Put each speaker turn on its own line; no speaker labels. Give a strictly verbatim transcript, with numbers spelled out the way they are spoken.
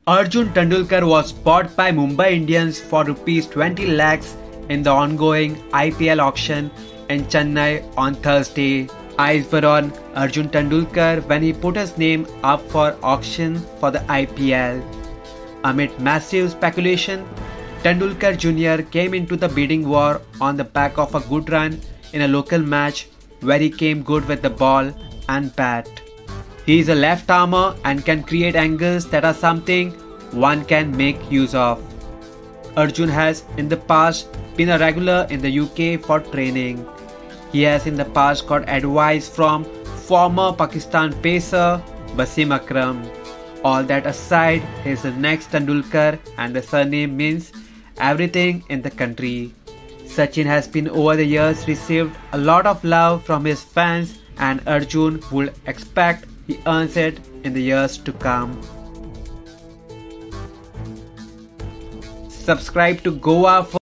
Arjun Tendulkar was bought by Mumbai Indians for rupees twenty lakhs in the ongoing I P L auction in Chennai on Thursday. Eyes were on Arjun Tendulkar when he put his name up for auction for the I P L. Amid massive speculation, Tendulkar Junior came into the bidding war on the back of a good run in a local match where he came good with the ball and bat. He is a left-armer and can create angles that are something one can make use of. Arjun has in the past been a regular in the U K for training. He has in the past got advice from former Pakistan pacer Wasim Akram. All that aside, he is the next Tendulkar and the surname means everything in the country. Sachin has been over the years received a lot of love from his fans and Arjun would expect he earns it in the years to come. Subscribe to Goa for